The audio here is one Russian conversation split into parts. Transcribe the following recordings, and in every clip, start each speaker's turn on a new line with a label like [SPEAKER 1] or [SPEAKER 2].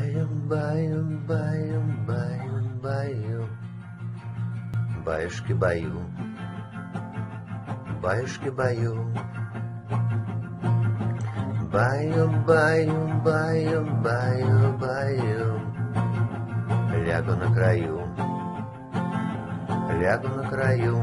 [SPEAKER 1] Баю, баю, баю, баю, баю, баюшки баю, баюшки баю, баю, баю, баю, баю, баю, лягу на краю, лягу на краю.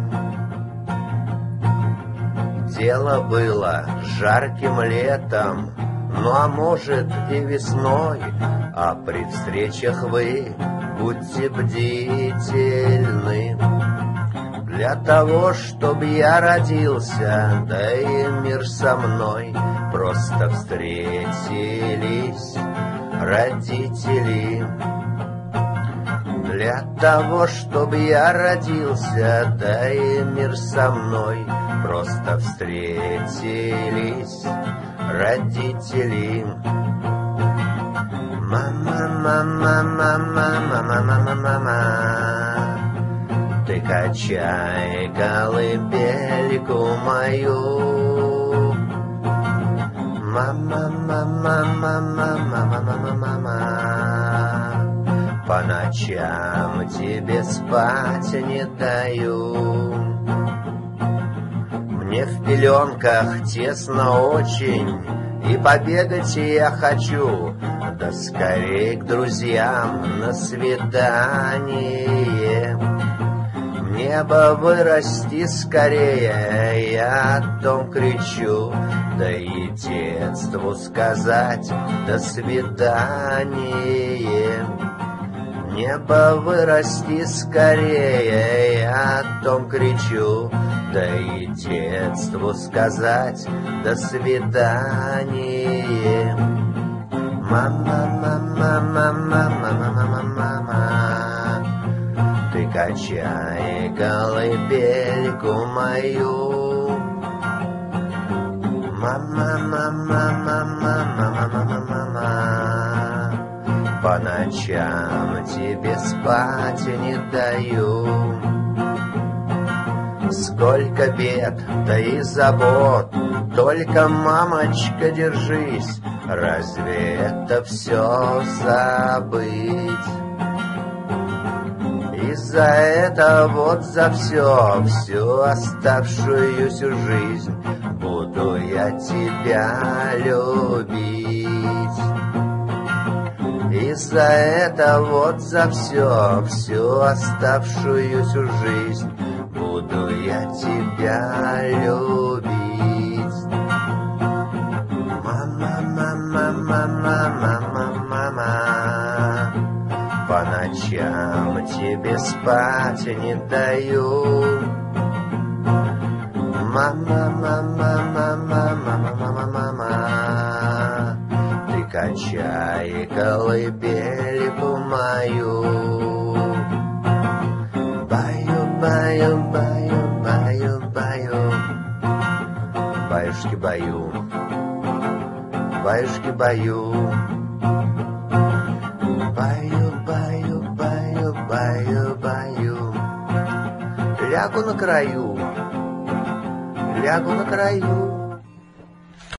[SPEAKER 1] Дело было жарким летом, ну а может и весной, а при встречах вы будьте бдительны. Для того, чтоб я родился, да и мир со мной, просто встретились родители. Для того, чтоб я родился, да и мир со мной, просто встретились родители. Мама, мама, мама, мама, мама, мама, ты качай колыбельку мою. Мама, мама, мама, мама, мама, мама, по ночам тебе спать не даю. Мне в пеленках тесно очень, и побегать я хочу, да скорей к друзьям на свидание. Мне бы вырасти скорее, я о том кричу, да и детству сказать до свидания. Мне бы вырасти скорее, я о том кричу, да и детству сказать до свидания. Мама, мама, мама, мама, мама, мама, ты качай колыбельку мою. Мама, мама, мама, мама, мама, мама, по ночам тебе спать не даю. Сколько бед, да и забот, только, мамочка, держись, разве это все забыть? И за это вот за все, всю оставшуюся жизнь буду я тебя любить. И за это вот за все, всю оставшуюся жизнь буду я тебя любить. Мама, мама, мама, мама, мама, по ночам тебе спать не даю. Мама, мама, мама, мама, мама, мама, ты качай колыбельку мою. Баю, баю, баю, баю, баю, баюшки баю, баюшки баю, баю, баю, баю, баю, баю, лягу на краю, лягу на краю.